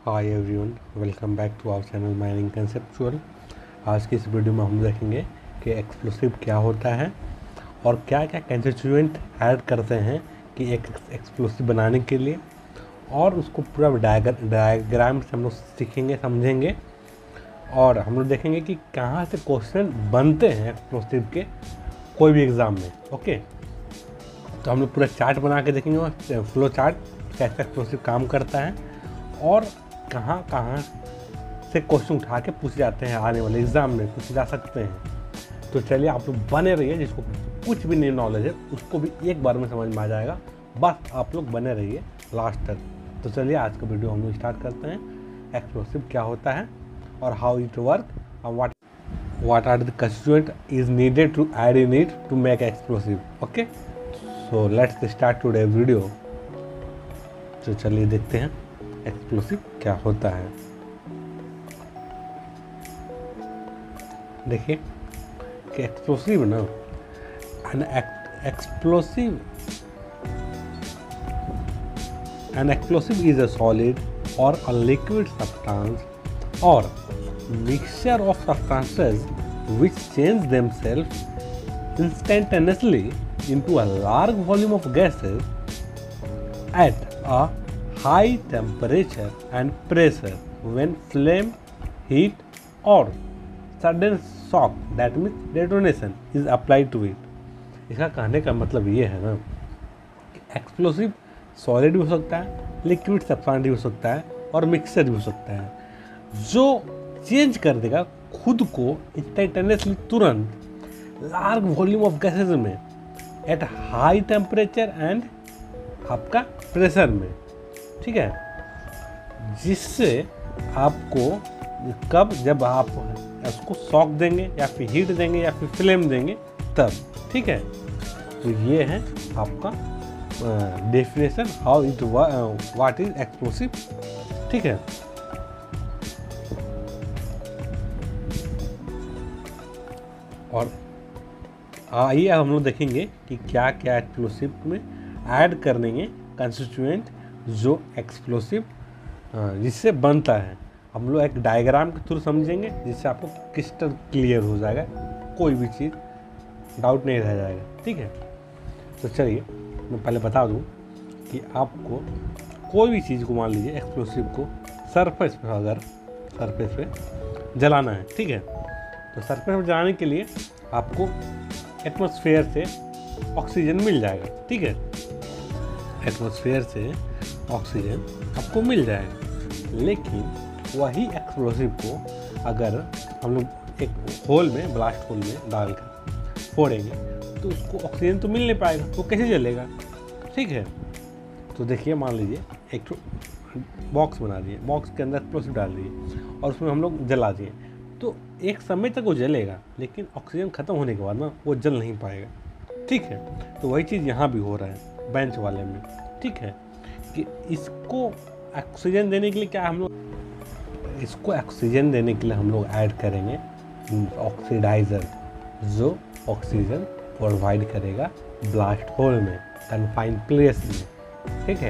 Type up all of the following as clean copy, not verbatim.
Hi everyone, welcome back to our channel mining conceptual. आज की इस वीडियो में हम देखेंगे कि एक्सप्लोसिव क्या होता है और क्या क्या कंस्टिट्यूएंट ऐड करते हैं कि एक एक्सप्लोसिव बनाने के लिए, और उसको पूरा डायग्राम से हम लोग सीखेंगे, समझेंगे। और हम लोग देखेंगे कि कहाँ से क्वेश्चन बनते हैं एक्सप्लोसिव के कोई भी एग्ज़ाम में। ओके, तो हम लोग पूरा चार्ट बना के देखेंगे, फ्लो चार्ट, कैसे एक्सप्लोसिव काम करता है और कहाँ कहाँ से क्वेश्चन उठा के पूछ जाते हैं, आने वाले एग्ज़ाम में पूछ जा सकते हैं। तो चलिए आप लोग बने रहिए, जिसको कुछ भी नहीं नॉलेज है उसको भी एक बार में समझ में आ जाएगा। बस आप लोग बने रहिए लास्ट तक। तो चलिए आज का वीडियो हम लोग स्टार्ट करते हैं। एक्सप्लोसिव क्या होता है और हाउ इट वर्क और what are the constituent is needed to add in it to make explosive. Okay, so let's start today video. तो चलिए देखते हैं एक्सप्लोसिव क्या होता है। देखिए कि एक्सप्लोसिव ना, an explosive is a solid or a liquid substance or mixture of substances which change themselves instantaneously into a large volume of gases at a high temperature and pressure when flame, heat or sudden shock, that means detonation, is applied to it. इसका कहने का मतलब ये है ना कि explosive solid भी हो सकता है, लिक्विड सब्सटेंस भी हो सकता है और मिक्सचर भी हो सकता है, जो चेंज कर देगा खुद को इंस्टेंटेनियसली, तुरंत, लार्ज वॉल्यूम ऑफ गैसेज में, एट हाई टेम्परेचर एंड आपका प्रेशर में। ठीक है, जिससे आपको कब, जब आप उसको शॉक देंगे या फिर हीट देंगे या फिर फ्लेम देंगे तब। ठीक है, तो ये है आपका definition how it what is explosive. ठीक है, और आइए हम लोग देखेंगे कि क्या क्या एक्सप्लोसिव में ऐड करने के कंस्टिट्यूएंट जो एक्सप्लोसिव जिससे बनता है। हम लोग एक डायग्राम के थ्रू समझेंगे, जिससे आपको क्रिस्टल क्लियर हो जाएगा, कोई भी चीज़ डाउट नहीं रह जाएगा। ठीक है, तो चलिए मैं पहले बता दूं कि आपको कोई भी चीज़ को, मान लीजिए एक्सप्लोसिव को सरफेस पे, अगर सरफेस पे जलाना है, ठीक है, तो सरफेस पे जलाने के लिए आपको एटमॉस्फेयर से ऑक्सीजन मिल जाएगा। ठीक है, एटमॉस्फेयर से ऑक्सीजन आपको मिल जाएगा, लेकिन वही एक्सप्लोसिव को अगर हम लोग एक होल में, ब्लास्ट होल में डालकर फोड़ेंगे तो उसको ऑक्सीजन तो मिल नहीं पाएगा, तो कैसे जलेगा। ठीक है, तो देखिए मान लीजिए एक बॉक्स बना दिए, बॉक्स के अंदर एक्सप्लोसिव डाल दिए और उसमें हम लोग जला दिए, तो एक समय तक वो जलेगा, लेकिन ऑक्सीजन ख़त्म होने के बाद ना वो जल नहीं पाएगा। ठीक है, तो वही चीज़ यहाँ भी हो रहा है बेंच वाले में। ठीक है, कि इसको ऑक्सीजन देने के लिए क्या हम लोग, इसको ऑक्सीजन देने के लिए हम लोग ऐड करेंगे ऑक्सीडाइज़र, जो ऑक्सीजन प्रोवाइड करेगा ब्लास्ट होल में, कन्फाइंड प्लेस में। ठीक है,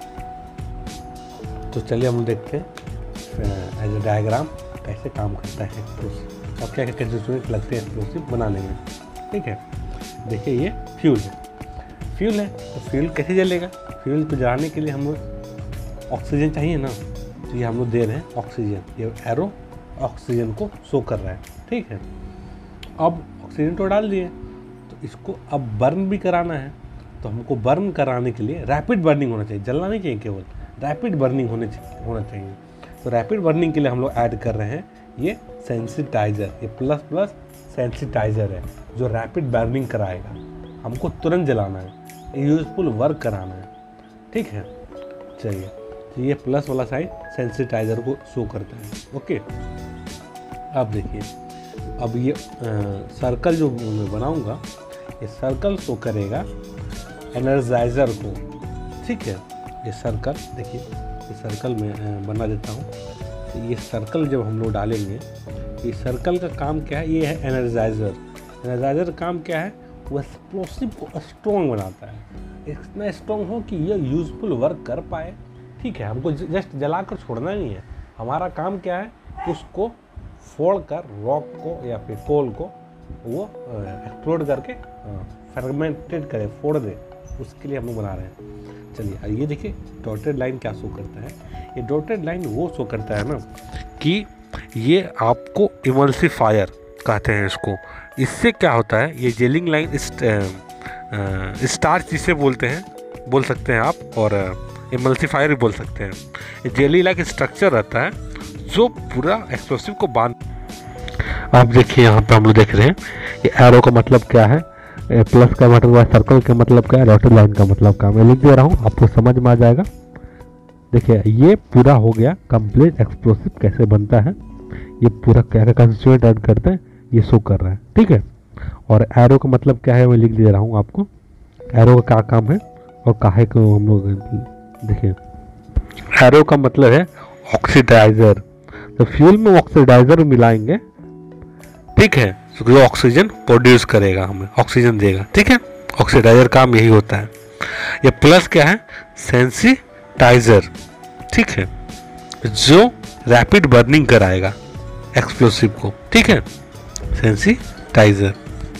तो चलिए हम देखते हैं एज ए डायग्राम कैसे काम करता है एक्सप्लोसिव और क्या क्या कंस्टिट्यूएंट लगते हैं एक्सप्लोसिव बनाने में। ठीक है, देखिए ये फ्यूल है, तो फ्यूल कैसे जलेगा। फ्यूल को जलाने के लिए हम लोग ऑक्सीजन चाहिए ना, तो ये हम लोग दे रहे हैं ऑक्सीजन, ये एरो ऑक्सीजन को शो कर रहा है। ठीक है, अब ऑक्सीजन तो डाल दिए, तो इसको अब बर्न भी कराना है, तो हमको बर्न कराने के लिए रैपिड बर्निंग होना चाहिए, जलना नहीं चाहिए, केवल रैपिड बर्निंग होना चाहिए। तो रैपिड बर्निंग के लिए हम लोग ऐड कर रहे हैं ये सेंसिटाइज़र, ये प्लस सेंसिटाइज़र है, जो रैपिड बर्निंग कराएगा, हमको तुरंत जलाना है, यूजफुल वर्क कराना है। ठीक है, चलिए, तो ये प्लस वाला साइड सेंसिटाइज़र को शो करता है। ओके, अब देखिए, अब ये सर्कल जो मैं बनाऊंगा, ये सर्कल शो करेगा एनर्जाइज़र को। ठीक है, ये सर्कल देखिए, ये सर्कल में बना देता हूँ। तो ये सर्कल जब हम लोग डालेंगे, ये सर्कल का काम क्या है, ये है एनर्जाइज़र। एनर्जाइज़र का काम क्या है, वो एक्सप्लोसिव को स्ट्रॉन्ग बनाता है, इतना स्ट्रॉन्ग हो कि ये यूजफुल वर्क कर पाए। ठीक है, हमको जस्ट जलाकर छोड़ना नहीं है, हमारा काम क्या है, उसको फोड़ कर रॉक को या फिर कोल को वो एक्सप्लोड करके फर्मेंटेड करे, फोड़ दे, उसके लिए हम लोग बना रहे हैं। चलिए ये देखिए डॉटेड लाइन क्या शो करता है, ये डॉटेड लाइन वो शो करता है ना कि ये आपको इमल्सिफायर कहते हैं इसको। इससे क्या होता है, ये जेलिंग लाइन स्टार्च जिसे बोलते हैं, बोल सकते हैं आप, और इमल्सिफायर भी बोल सकते हैं। ये जेली लाइक स्ट्रक्चर रहता है जो पूरा एक्सप्लोसिव को बांध। आप देखिए यहाँ पे हम लोग देख रहे हैं ये एरो का मतलब क्या है, प्लस का मतलब है, सर्कल का मतलब क्या है, डॉटेड लाइन का मतलब क्या है, मैं लिख दे रहा हूँ, आपको समझ में आ जाएगा। देखिए ये पूरा हो गया कंप्लीट एक्सप्लोसिव कैसे बनता है, ये पूरा क्या क्या कंस्टिट्यूएंट ऐड करते हैं ये शो कर रहा है, ठीक है। और एरो का मतलब क्या है मैं लिख दे रहा हूँ आपको, एरो का क्या काम है और काहे को हम लोग देखिए। एरो का मतलब है ऑक्सीडाइजर, तो फ्यूल में ऑक्सीडाइजर मिलाएंगे, ठीक है, जो ऑक्सीजन प्रोड्यूस करेगा, हमें ऑक्सीजन देगा, ठीक है। ऑक्सीडाइजर काम यही होता है। ये प्लस क्या है, सेंसिटाइजर, ठीक है, जो रैपिड बर्निंग कराएगा एक्सप्लोसिव को, ठीक है, सेंसिटाइजर,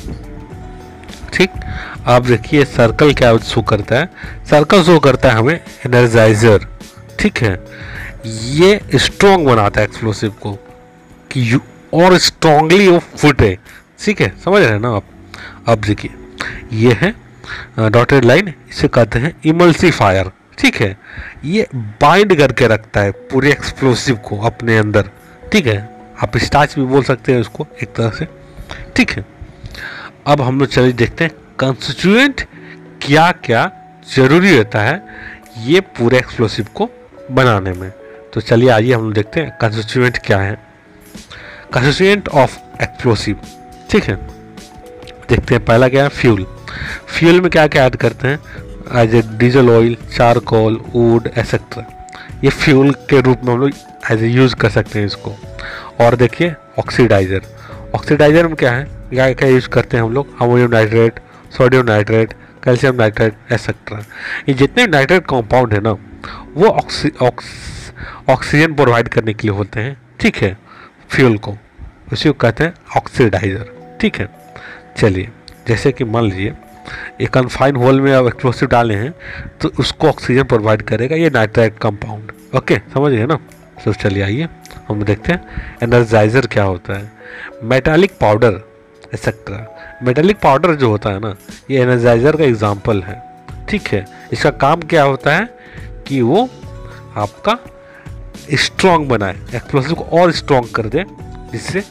ठीक। अब देखिए सर्कल क्या शो करता है, सर्कल शो करता है हमें एनर्जाइजर, ठीक है, ये स्ट्रॉन्ग बनाता है एक्सप्लोसिव को कि और स्ट्रांगली वो फूटे, ठीक है, समझ रहे हैं ना आप। अब देखिए ये है डॉटेड लाइन, इसे कहते हैं इमल्सिफायर, ठीक है, ये बाइंड करके रखता है पूरे एक्सप्लोसिव को अपने अंदर, ठीक है, आप स्टार्च भी बोल सकते हैं उसको एक तरह से, ठीक है। अब हम लोग चलिए देखते हैं कंस्टिट्यूएंट क्या क्या जरूरी रहता है ये पूरे एक्सप्लोसिव को बनाने में। तो चलिए आइए हम लोग देखते हैं कंस्टिट्यूएंट क्या है, कंस्टिट्यूएंट ऑफ एक्सप्लोसिव, ठीक है। देखते हैं पहला क्या है, फ्यूल। फ्यूल में क्या क्या ऐड करते हैं, as a diesel oil, charcoal, wood etcetera, ये फ्यूल के रूप में हम लोग एज ए यूज़ कर सकते हैं इसको। और देखिए ऑक्सीडाइजर, ऑक्सीडाइजर में क्या है, क्या क्या यूज़ करते हैं हम लोग, ammonium nitrate, sodium nitrate, calcium nitrate etcetera. ये जितने नाइट्रेट कंपाउंड है ना वो ऑक्सीजन प्रोवाइड करने के लिए होते हैं, ठीक है, फ्यूल को, उसी को कहते हैं ऑक्सीडाइजर, ठीक है। चलिए जैसे कि मान लीजिए एक कन्फाइन होल में आप एक्सप्लोसिव डाले हैं तो उसको ऑक्सीजन प्रोवाइड करेगा ये नाइट्राइट कंपाउंड, ओके, समझ गए ना। तो चलिए आइए हम देखते हैं एनर्जाइजर क्या होता है। Metallic powder etcetera, metallic powder जो होता है ना ये एनर्जाइजर का एग्जाम्पल है, ठीक है। इसका काम क्या होता है कि वो आपका स्ट्रॉन्ग बनाए, एक्सप्लोसिव को और स्ट्रॉन्ग कर दे, जिससे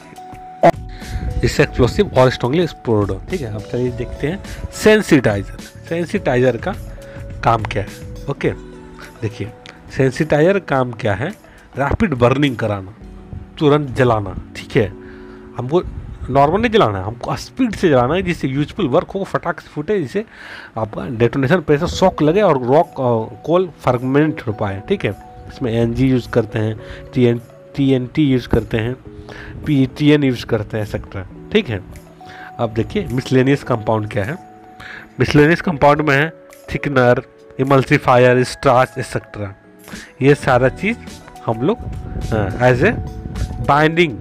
एक्सप्लोसिव और स्ट्रॉन्गली एक्सप्लोड हो, ठीक है। अब चलिए देखते हैं सेंसिटाइजर। सेंसिटाइजर का काम क्या है, ओके, देखिए सेंसिटाइजर काम क्या है, रैपिड बर्निंग कराना, तुरंत जलाना, ठीक है। हमको नॉर्मल नहीं जलाना है, हमको स्पीड से जलाना है जिससे यूजफुल वर्क हो, फटाक से फूटे, जिससे आपका डेटोनेशन प्रेशर शॉक लगे और रॉक कोल फर्मेंट हो पाए, ठीक है। इसमें एनजी यूज़ करते हैं, TNT यूज़ करते हैं, PTN यूज़ करते हैं एक्सेट्रा, ठीक है। अब देखिए मिसलेनियस कंपाउंड क्या है, मिसलेनियस कंपाउंड में है थिकनर, इमल्सिफायर, स्टार्च एक्सेट्रा। ये सारा चीज़ हम लोग as a binding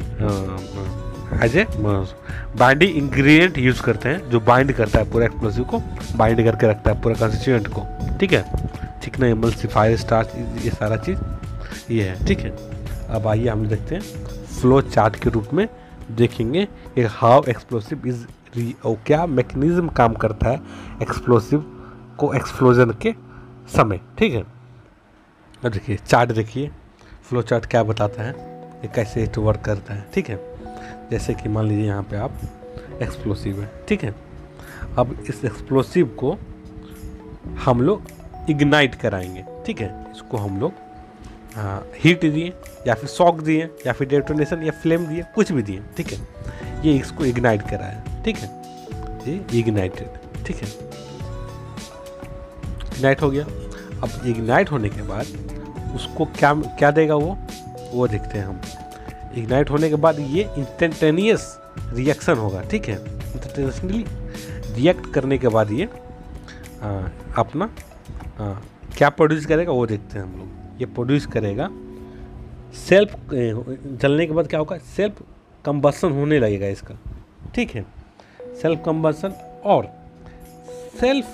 ingredient use करते हैं, जो बाइंड करता है पूरा एक्सप्लोसिव को, बाइंड करके रखता है पूरा कंस्टिट्यूएंट को, ठीक है। थिकनर, इमल्सिफायर, स्टार्च, ये सारा चीज़ ये है, ठीक है। अब आइए हम देखते हैं फ्लो चार्ट के रूप में देखेंगे कि हाउ एक्सप्लोसिव इज, क्या मैकेनिज्म काम करता है एक्सप्लोसिव को एक्सप्लोजन के समय, ठीक है। अब देखिए चार्ट, देखिए फ्लो चार्ट क्या बताता है, ये कैसे इट वर्क करता है, ठीक है। जैसे कि मान लीजिए यहाँ पे आप एक्सप्लोसिव है, ठीक है। अब इस एक्सप्लोसिव को हम लोग इग्नाइट कराएंगे, ठीक है। इसको हम लोग हीट दिए या फिर शॉक दिए या फिर डेटोनेशन या फ्लेम दिए, कुछ भी दिए, ठीक है। ये इसको इग्नाइट कराया, ठीक है, ये इग्नाइटेड, ठीक है, इग्नाइट हो गया। अब इग्नाइट होने के बाद उसको क्या क्या देगा वो देखते हैं हम। इग्नाइट होने के बाद ये इंस्टेंटेनियस रिएक्शन होगा, ठीक है। इंस्टेंटेनियसली रिएक्ट करने के बाद ये अपना क्या प्रोड्यूस करेगा वो देखते हैं हम लोग। ये प्रोड्यूस करेगा। सेल्फ जलने के बाद क्या होगा, सेल्फ कंबसन होने लगेगा इसका, ठीक है, सेल्फ कंबसन और सेल्फ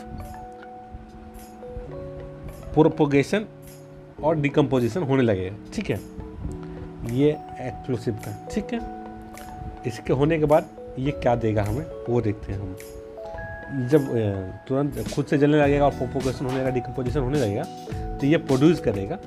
प्रोपोगेशन और डिकम्पोजिशन होने लगेगा, ठीक है, ये एक्सप्लोसिव का, ठीक है। इसके होने के बाद ये क्या देगा हमें वो देखते हैं हम। जब तुरंत खुद से जलने लगेगा और प्रोपोगेशन होने लगेगा, डिकम्पोजिशन होने लगेगा, तो ये प्रोड्यूस करेगा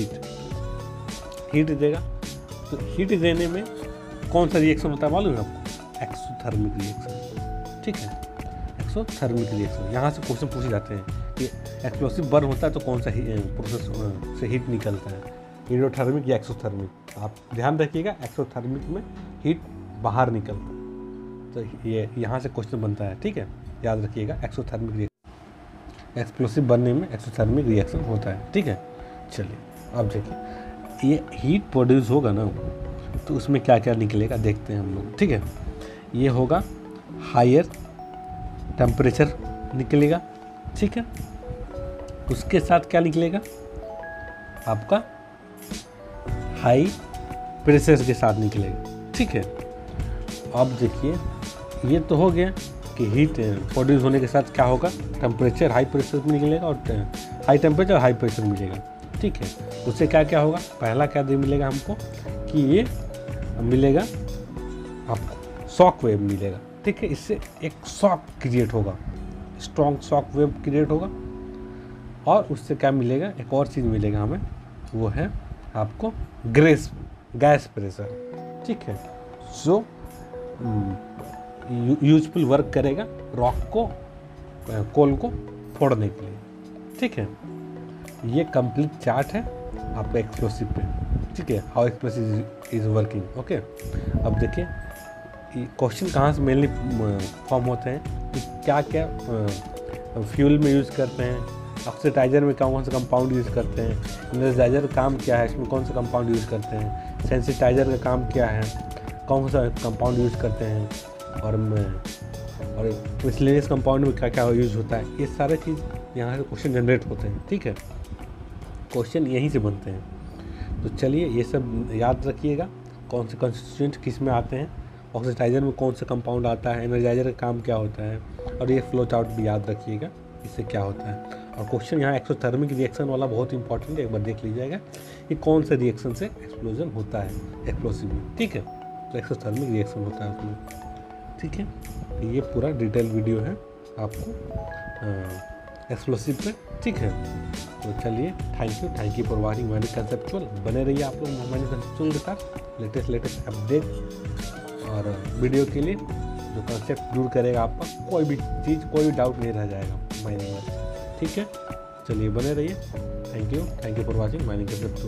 हीट देगा। तो हीट देने में कौन सा रिएक्शन होता है मालूम है आपको, एक्सोथर्मिक रिएक्शन, ठीक है, एक्सोथर्मिक रिएक्शन। यहाँ से क्वेश्चन पूछे जाते हैं कि एक्सप्लोसिव बर्न होता है तो कौन सा प्रोसेस से हीट निकलता है, एंडोथर्मिक या एक्सोथर्मिक। आप ध्यान रखिएगा, एक्सोथर्मिक में हीट बाहर निकलता है, तो ये यहाँ से क्वेश्चन बनता है, ठीक है, याद रखिएगा। एक्सोथर्मिक रिएक्शन, एक्सप्लोसिव बनने में एक्सोथर्मिक रिएक्शन होता है, ठीक है। चलिए अब देखिए, ये हीट प्रोड्यूस होगा ना, तो उसमें क्या क्या निकलेगा देखते हैं हम लोग, ठीक है। ये होगा हायर टेम्परेचर निकलेगा, ठीक है। उसके साथ क्या निकलेगा आपका, हाई प्रेशर के साथ निकलेगा, ठीक है। अब देखिए, ये तो हो गया कि हीट प्रोड्यूस होने के साथ क्या होगा, टेम्परेचर हाई प्रेशर में निकलेगा और हाई टेम्परेचर हाई प्रेशर मिलेगा, ठीक है। उससे क्या क्या होगा, पहला क्या मिलेगा हमको कि ये मिलेगा आपको शॉक वेव मिलेगा, ठीक है। इससे एक शॉक क्रिएट होगा, स्ट्रॉन्ग शॉक वेव क्रिएट होगा। और उससे क्या मिलेगा, एक और चीज़ मिलेगा हमें, वो है आपको गैस प्रेशर, ठीक है, जो यूजफुल वर्क करेगा रॉक को, कोल को फोड़ने के लिए, ठीक है। ये कंप्लीट चार्ट है आपका एक्सप्लोसिव पे, ठीक है, how explosive is working, okay. अब देखिए क्वेश्चन कहाँ से मेनली फॉर्म होते हैं कि क्या क्या फ्यूल में यूज़ करते हैं, ऑक्सीडाइजर में कौन सा कंपाउंड यूज़ करते हैं, एनर्जाइजर का काम क्या है, इसमें कौन सा कंपाउंड यूज़ करते हैं, सेंसिटाइजर का काम क्या है, कौन सा कंपाउंड यूज़ करते हैं, और मिसलेनियस कंपाउंड में क्या क्या यूज़ होता है, ये सारे चीज़ यहाँ से क्वेश्चन जनरेट होते हैं, ठीक है। क्वेश्चन यहीं से बनते हैं। तो चलिए ये सब याद रखिएगा, कौन से कंस्टिट्यूएंट किस में आते हैं, ऑक्सीडाइजर में कौन सा कंपाउंड आता है, एनर्जाइजर का काम क्या होता है, और ये फ्लो चार्ट भी याद रखिएगा, इससे क्या होता है। और क्वेश्चन यहाँ एक्सोथर्मिक रिएक्शन वाला बहुत इंपॉर्टेंट है, एक बार देख लीजिएगा कि कौन से रिएक्शन से एक्सप्लोजन होता है एक्सप्लोसिव में, ठीक है। तो एक्सोथर्मिक रिएक्शन होता है उसमें, ठीक है। तो ये पूरा डिटेल वीडियो है आपको एक्सप्लोसिव पे, ठीक है। तो चलिए, thank you for watching mining conceptual. बने रहिए आप लोग मैनी कंसेप्चुअल के साथ, लेटेस्ट अपडेट और वीडियो के लिए जो कंसेप्ट दूर करेगा आपका कोई भी चीज़, कोई भी डाउट नहीं रह जाएगा माइनिंग में, ठीक है। चलिए बने रहिए, thank you for watching mining conceptual.